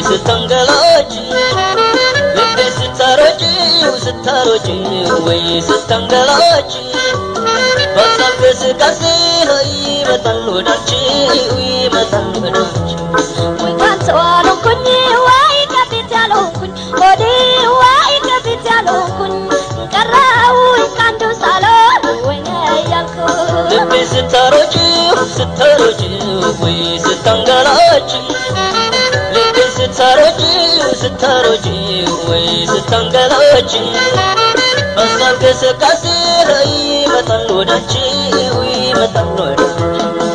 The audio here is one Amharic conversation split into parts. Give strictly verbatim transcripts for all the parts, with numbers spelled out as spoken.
ستنقلوجي لبي ستاروجي وستاروجي وي ستنقلوجي بطل بسكاسي هاي بطلو دانشي وي بطلو دانشي ويكان سوالو كني واي كابيتالو كن ودي واي كابيتالو كن كراو ويكان دو سالو وين يالكو لبي ستاروجي ستاروجي وي ستنقلوجي لبي ستاروجي ستاروجي وي ستنقلوجي بطل بسكاسي هاي بطلو دانشي وي بطلو دانشي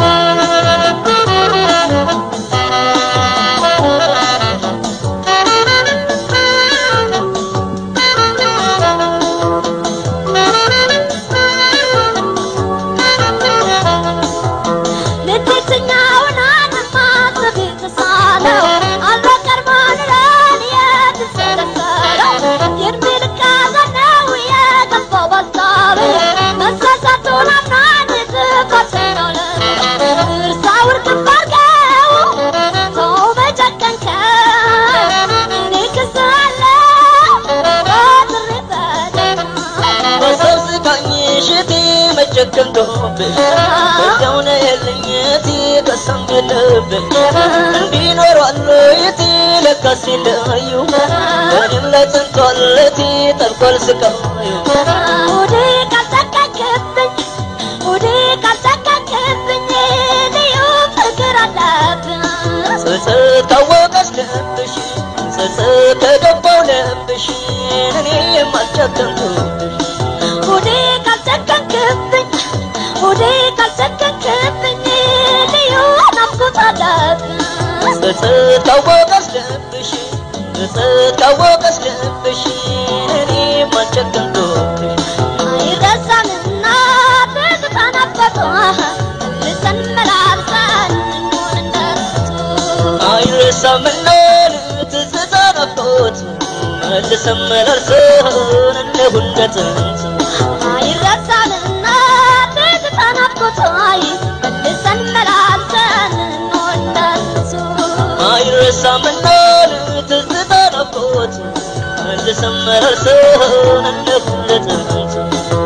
جكن دوبي بدون الليتي قسم قلبي دينور الليتي لكسل ايو دنيم لا تنقلتي تنقل سكايو ودي كسككبن ودي كسككبن ليو فكر علابن ستتوقس لبشي ستتدبو لبشي نني ما جكن دوبي ودي كسككبن ودي كسككبن ليو نفكت علابن ستتوقس لبشي ستتوقس لبشي نني ما جكن دوبي يرسمنا تتنبطها لسن ملارسان نون النرسو يرسمنا تتنبطها لسن ملارسان نون النرسو يرسمنا تتنبطها لسن ملارسان نون النرسو يرسمنا تتنبطها لسن ملارسان نون النرسو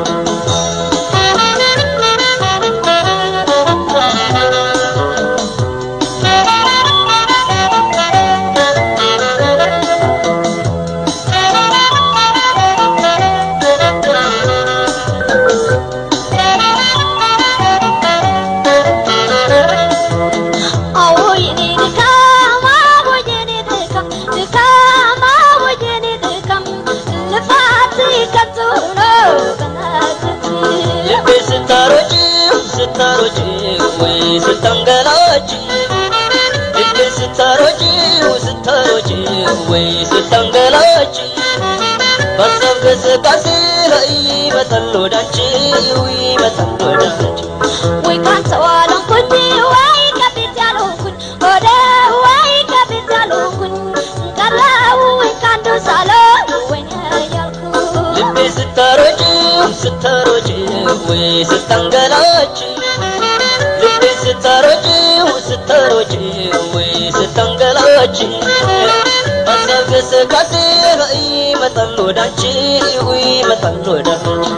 ستاروجي وي ستنقلوجي لبي ستاروجي وستاروجي وي ستنقلوجي بصف بسكاسي هاي بطلو دانشي وي بطلو دانشي ويكان سوالو كني واي كابيتالو كن ودا واي كابيتالو كن كراو ويكان دو سالو وين يالكو لبي ستاروجي ستاروجي وي ستنقلوجي لبي ستاروجي وستاروجي وي ستنقلوجي بصف بسكاسي هاي بطلو دانشي وي بطلو دانشي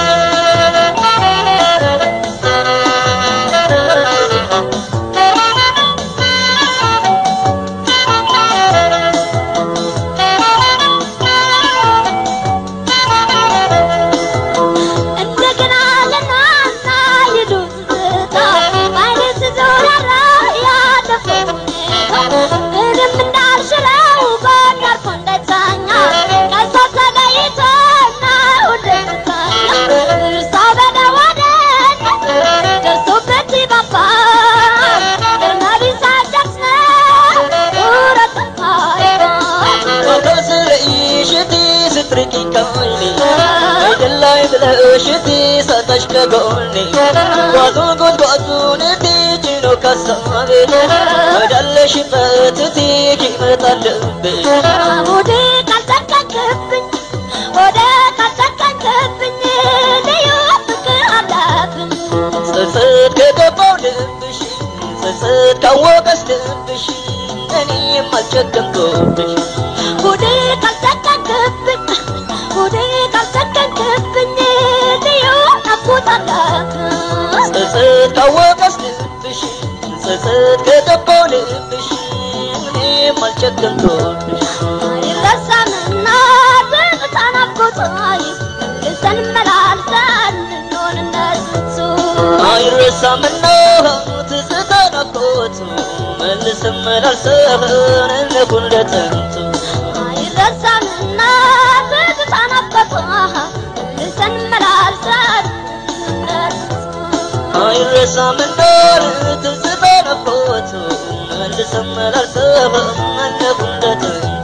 شتي ستشكوني وذوقت قدونتي جنو كسامي بدل شفتي كيف طلبي ودي كسككبن ودي كسككبن ليو فكر علابن سسد كدبو لبشي سسد كوبس لبشي أني ما شكمتوش ودي كالسكن كبن ودي كالسكن كبن ديو أبو طلعك سسد كوابس لبش سسد كتبو لبش أني ما شكمتوش يرسى منا تغتانا بقطاي لسن ملالسان نون الناس تسو يرسى منا تغتانا بقطاي لسن ملالسان نكون لتنتو يرسى منا تغتانا بقطاي لسن ملالسان يرسى منا تغتانا بقطاي لسن ملالسان نكون لتنتو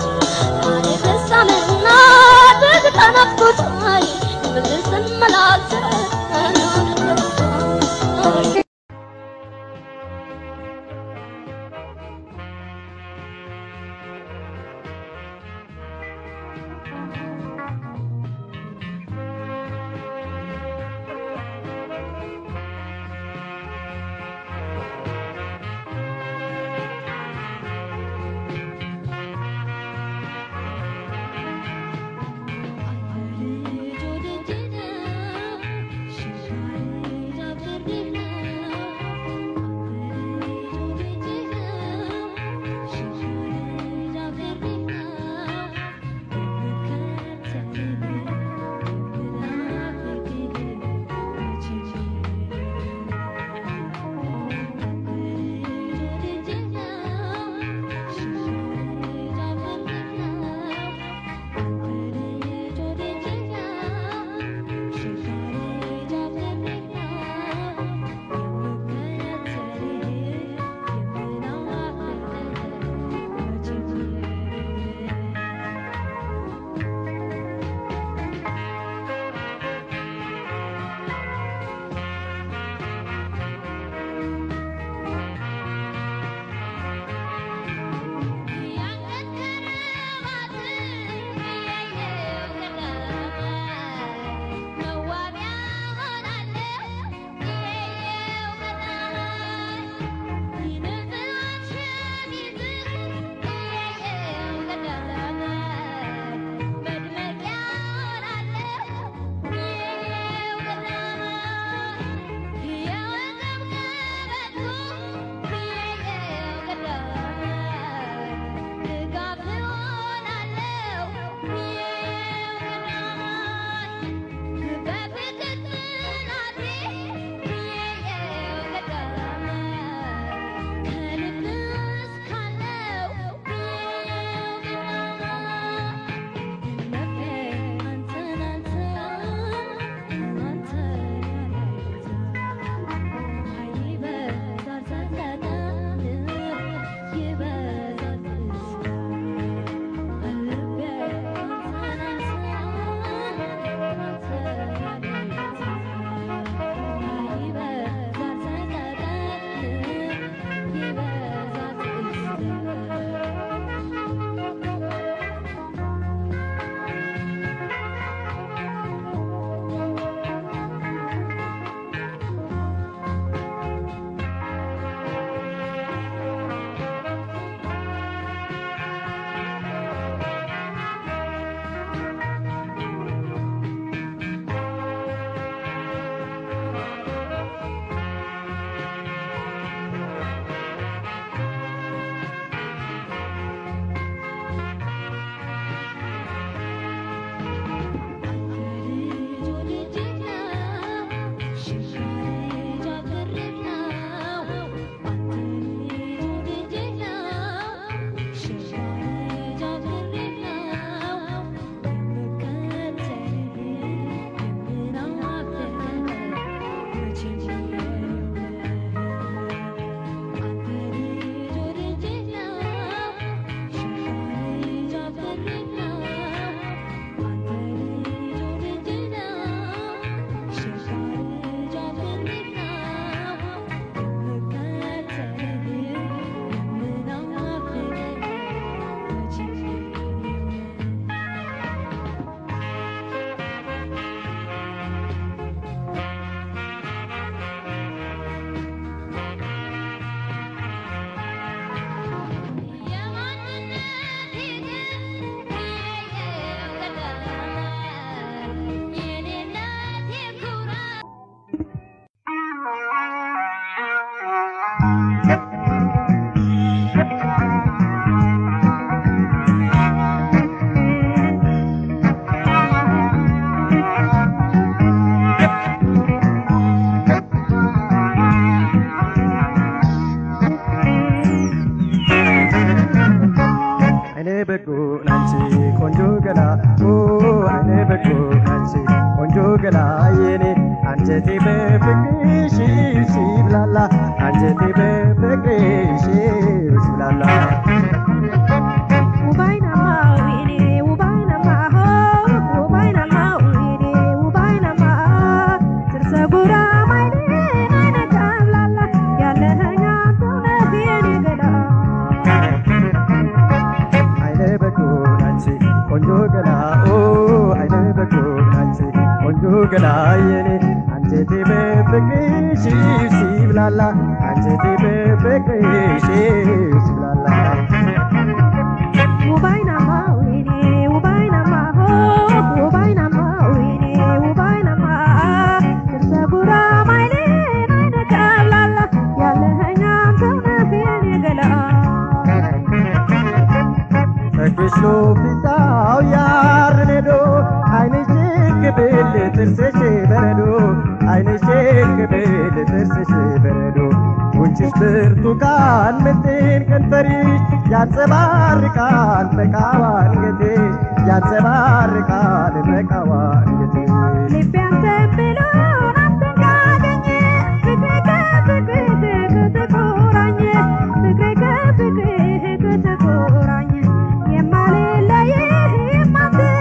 በጎ ናንቺ ቆንጆ ገላ ኦ አይኔ በጎ ናንቺ ቆንጆ ገላ የኔ አንጀቴ በፍቅርሽ ሲብላላ አንጀቴ በፍቅርሽ ሲብላላ ገላየኔ አንጀቴ በፍቅርሽ ሲብላላ አንጀቴ በፍቅርሽ ሲብላላ ውባይናማ ወይኔ ውባይናማ ሆ ውባይናማ ወይኔ ውባይናማ ተሰጉራ ማይኔ አይነ ቀብላላ ያለኸኛ አንተነህ የኔ ገላ ተክሽሎ ፊታው ያርኔዶ አይንሽ كبل ترسشي بردو عينشي كبل ترسشي بردو وانشش برتقال متين كنفريش يا تباركال مكاوان قديش يا تباركال مكاوان قديش لبي انت بلون انت قاقني فكرك فكرك كتكوراني فكرك فكرك كتكوراني يمالي ليه يمالي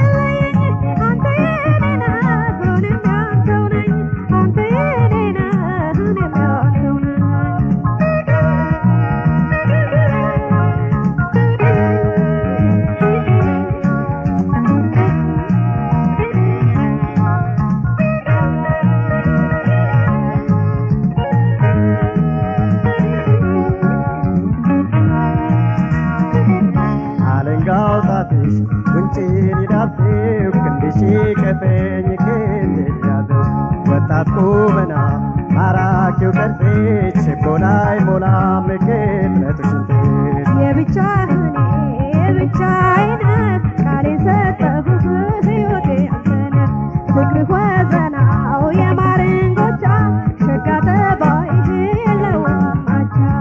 Kumana Marakyu Karpich Konai Mola Meket Letushinte Yebichahane Yebichayna Karisata Huyote Antana Fikri Wazana Oya Maringocha Shakata Boy Hello Macha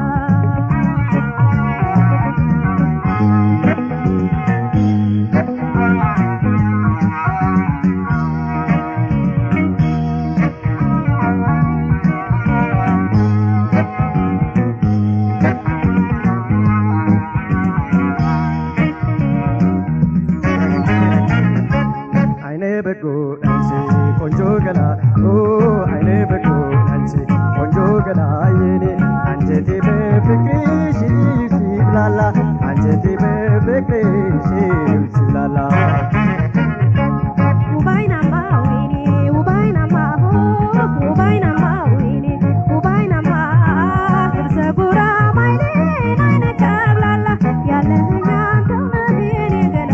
በጎ ናንቺ ቆንጆ ገላ ኦ አይኔ በጎ ናንቺ ቆንጆ ገላ የኔ አንጀቴ በፍቅርሽ ሲብላላ አንጀቴ በፍቅርሽ ሲብላላ ውባይናማ ወይኔ ውባይናማ ሆ ውባይናማ ወይኔ ውባይናማ ተሰጉራ ማይኔ አይነ ቀብላላ ያለኸኛ አንተነህ የኔ ገላ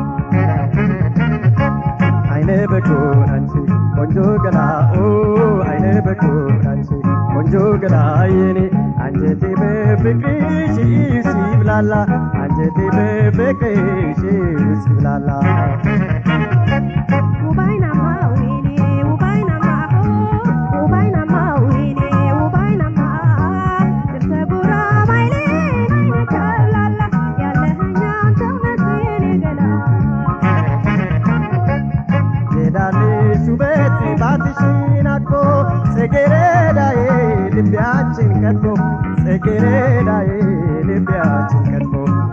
አይኔ በጎ ናንቺ ቆንጆ ገላ ኦ አይኔ በጎ ናንቺ ቆንጆ ገላ የኔ አንጀቴ በፍቅርሽ ሲብላላ አንጀቴ በፍቅርሽ ሲብላላ ውባይናማ ወይኔ ውባይናማ ሆ ውባይናማ ወይኔ ውባይናማ ተሰጉራ ማይኔ አይነ ቀብላላ ያለኸኛ አንተነህ የኔ ገላ ዳልሽ ውበት ባትሽን አቆ ጽጌረዳዬ ልቢያችን ቀጥፎ ጽጌረዳዬ ልቢያችን ቀጥፎ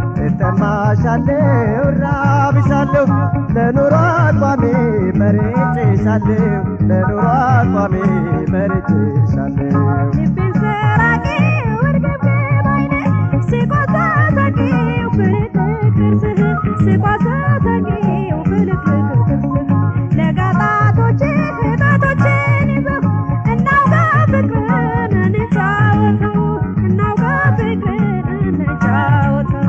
እጠማሻለሁ ራብሻለሁ ለኑሮ አቋሜ መርጬሻለሁ ለኑሮ አቋሜ መርጬሻለሁ ልቤን ሰራቂው እርግብግብ አይኔ ሲቆሳሰቂው ፍልቅልቅ ጥርስህ ሲቆሳሰቂው ፍልቅልቅ ጥርስህ ለጋጣቶችህ ጣቶችን ይዘው እናውጋ ፍቅርን እንጫወተው እናውጋ ፍቅርን እንጫወተው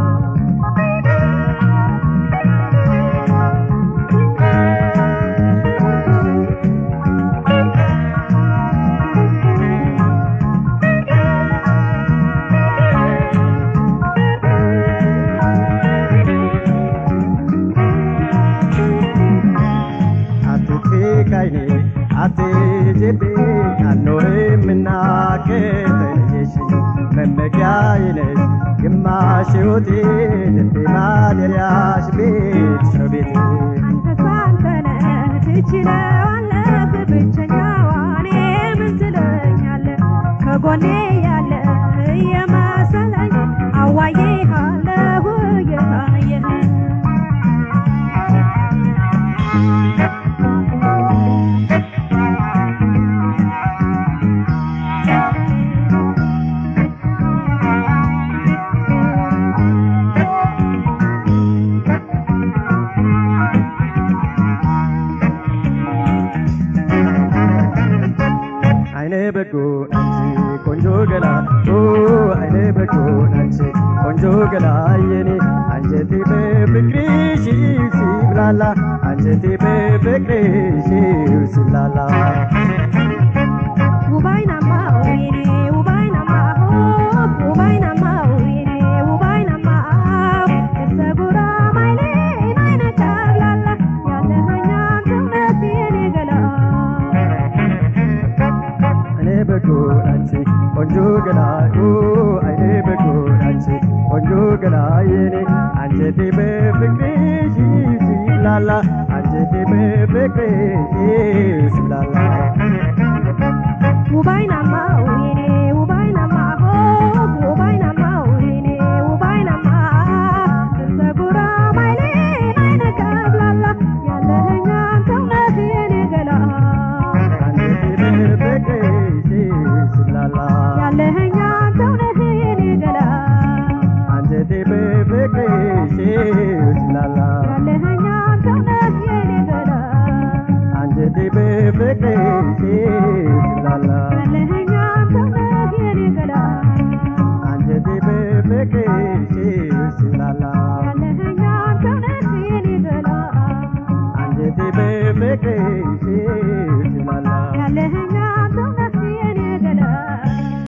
Ate jebe anore minna ke teneshi memekya ine gimma ሕይወቴ ልቤ ማደሪያሽ ቤት ሰው ቤቴ አንተ ሳንተነህ ትችለዋለህ ብቸኛዋ እኔ ምን ትለኛለህ ከጎኔ ያለ የመሰለኝ አዋዬሃለሁ እየታየህ በጎ አንቺ ቆንጆ ገላ ኦ አይኔ በጎ አንቺ ቆንጆ ገላ የኔ አንጀቴ በፍቅርሽ ሲብላላ አንጀቴ በፍቅርሽ ሲብላላ ውባይናማ የኔ ውባይናማ ውባይናማ የኔ ውባይናማ ተሰጉራ ማይኔ ማይነ ቻብላላ ያለኸኛ ተውነት የኔ ገላ በጎ አንቺ ቆንጆ ገላ ኦ አይኔ በጎ አንቺ ቆንጆ ገላ የኔ አንጀቴ በፍቅርሽ ሲብላላ አንጀቴ በፍቅርሽ ሲብላላ ውባይናማ የኔ ውባይናማ ውባይናማ የኔ ውባይናማ ተሰጉራ ማይኔ ማይነ ቻብላላ ያለኸኛ ተውነት የኔ ገላ አንጀቴ በፍቅርሽ ያለኸኛ ተውነት የኔ ገላ አንጀቴ በፍቅርሽ ሲብላላ ያለኸኛ ተውነት የኔ ገላ አንጀቴ በፍቅርሽ ሲብላላ ያለኸኛ ተውነት የኔ ገላ አንጀቴ በፍቅርሽ ሲብላላ ያለኸኛ ተውነት የኔ ገላ አንጀቴ በፍቅርሽ ሲብላላ